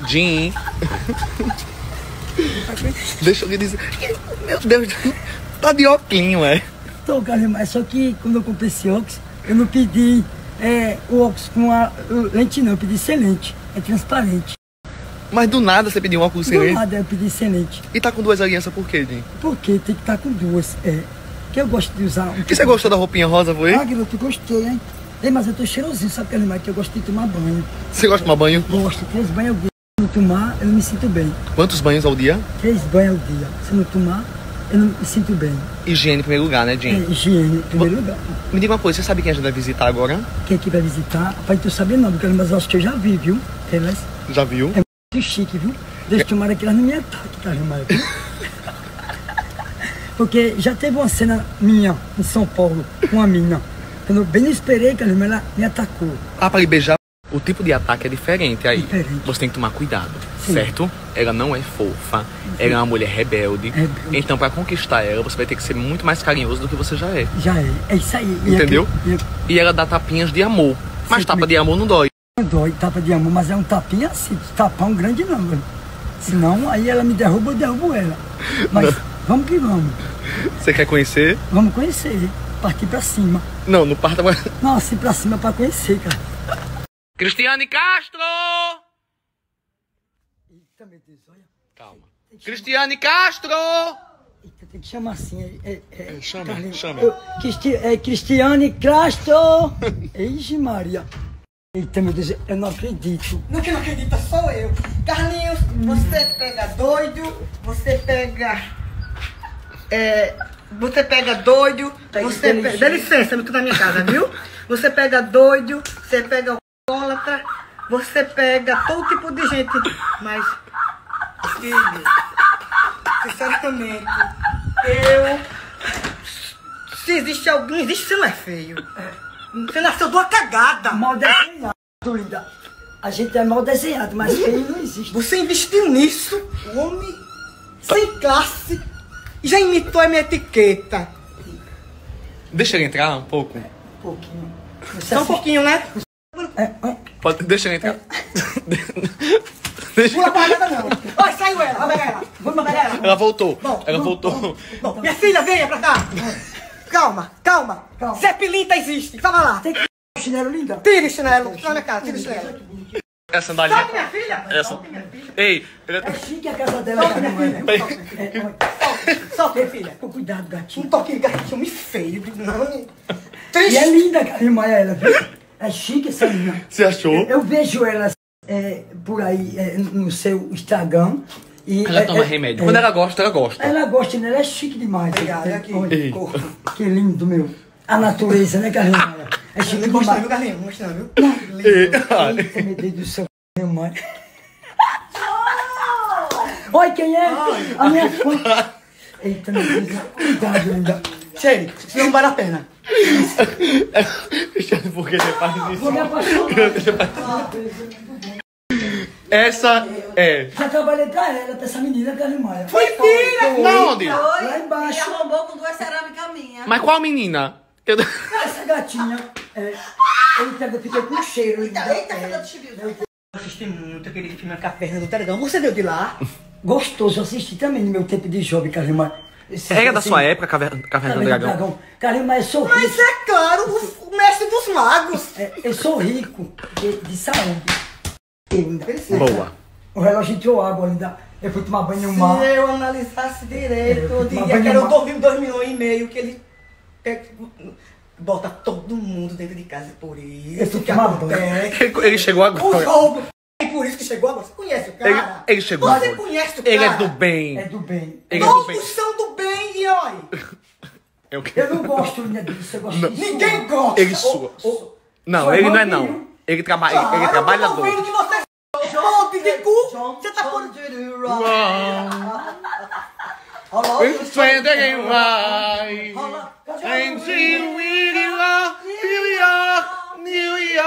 Jim. Deixa eu lhe dizer. Meu Deus, tá de óculos, é? Tô, Carlinhos, só que quando eu comprei esse óculos, eu não pedi o óculos com a lente não, eu pedi sem lente, é transparente. Mas do nada você pediu um óculos sem lente? Do nada eu pedi sem lente. E tá com duas alianças por quê, Jim? Porque tem que estar com duas, que eu gosto de usar. E você gostou da roupinha rosa, foi? Ah, garoto, gostei, hein? Mas eu tô cheirosinho, sabe, Carlinhos, que eu gosto de tomar banho. Você gosta de tomar banho? Gosto, 3 banhos ao dia. Se não tomar, eu não me sinto bem. Quantos banhos ao dia? 3 banhos ao dia. Se não tomar, eu não me sinto bem. Higiene em primeiro lugar, né, Jim? Higiene em primeiro lugar. Me diga uma coisa, você sabe quem a gente vai visitar agora? Quem aqui vai visitar? Rapaz, tu sabe não, mas eu acho que eu já vi, viu? Elas Já viu? é muito chique, viu? Deus tomara que elas não me ataquem, Carlinhos. Porque já teve uma cena minha em São Paulo, com uma mina. Quando eu bem não esperei, Carlinhos, ela me atacou. Ah, pra lhe beijar, o tipo de ataque é diferente aí. Diferente. Você tem que tomar cuidado, Sim. certo? Ela não é fofa, ela é uma mulher rebelde. Então, pra conquistar ela, você vai ter que ser muito mais carinhoso do que você já é. Já é, é isso aí. Entendeu? E ela dá tapinhas de amor. Mas Sim, tapa de amor não dói. Não dói, tapa de amor, mas é um tapinha assim, tapão grande não, velho. Senão, aí ela me derruba, eu derrubo ela. Mas Não. vamos que vamos. Você quer conhecer? Vamos conhecer, partir pra cima. Não, no parta. Não, assim pra cima pra conhecer, cara. Cristiane Castro! Eita, meu Deus, olha. Calma. Cristiane Castro! Eita, tem que chamar assim. Chame, Carlinhos. chame. Cristiane Castro! Eixe, Maria. Eita, meu Deus, eu não acredito. No que não acredita, sou eu. Carlinhos, você pega doido, você pega... você pega doido, você pega... Dá licença, eu tô na minha casa, viu? Você pega doido, você pega alcoólatra, você pega todo tipo de gente. Mas, filho, sinceramente, se existe alguém, existe se não é feio. Você nasceu de uma cagada. Mal desenhado, linda. A gente é mal desenhado, mas feio não existe. Você investiu nisso, homem sem classe, e já imitou a minha etiqueta. Deixa ele entrar um pouco. Um pouquinho. Só um pouquinho, né? Pode, deixa ele entrar. Pula pra nada não. Olha, saiu ela, vai pegar ela. Vamos pegar ela. Ela voltou. Bom, Ela voltou. Bom, minha filha, venha pra cá. Calma. Zé Pilinta existe. Tava lá. Tem que o chinelo, linda. Tira o chinelo. Tira na cara, tira o chinelo. Essa sandália. Solte minha filha. Essa... Ei, ele É chique a casa dela, Solte minha filha. Solte minha filha. Com cuidado, gatinho. Um toquinho de gatinho me feio. Não, E triste. é linda, Carlinhos Maia, ela, viu? É chique essa menina. Você achou? Eu vejo ela por aí no seu Instagram. E, Ela toma remédio. Quando ela gosta, ela gosta. Ela gosta, né? Ela é chique demais. Obrigado, é aqui. Olha, Ei. que lindo, meu. A natureza, né, Carlinhos Maia? É chique Não gosta, demais. viu, Carlinhos? Não gosta, viu? Eita, meu Deus do céu, meu mãe. Oi, quem é? A minha fã. Eita, meu Deus, cuidado ainda. Cheire, isso não vale a pena. Cristiano, por que você faz isso? Vou me apaixonar. Essa é. Já trabalhei pra ela, pra essa menina, Carlinhos Maia. Foi filha! Na onde? Lá embaixo. E arrombou com 2 cerâmicas minhas. Mas qual menina? Eu... Essa gatinha, eu fiquei com cheiro. Eita, cadê o chibio? Eu assisti muito aquele filme com a Fernanda Dragão. Você veio de lá? Gostoso, eu assisti também no meu tempo de jovem, Carlinhos Maia. Era da sua época, Caverna do Dragão? Carlinhos Maia, eu sou Mas rico. é claro, o mestre dos magos. Eu sou rico de saúde. Ainda. Boa. O relógio entrou água ainda. Eu fui tomar banho no mar. Se eu analisasse direito, eu Mas diria vai que era no o mar. 2 milhões e meio que ele bota todo mundo dentro de casa. Por Eu isso fui que tomar acontece. Ele chegou O agora. roubo. É por isso que chegou agora. Você conhece o cara? Ele chegou Você agora. conhece o cara? Ele é do bem. É do bem. Ele é do bem. Todos são do bem e olha. É o quê? Eu não gosto ainda disso, eu gosto disso. Ninguém gosta. Ele sua. Não, Sou ele não é vampiro. não. Ele trabalha, ele trabalha Eu tô vendo doido. que você ponte de cu. Você tá pondo... It's 21 right. And New York, New York, New York.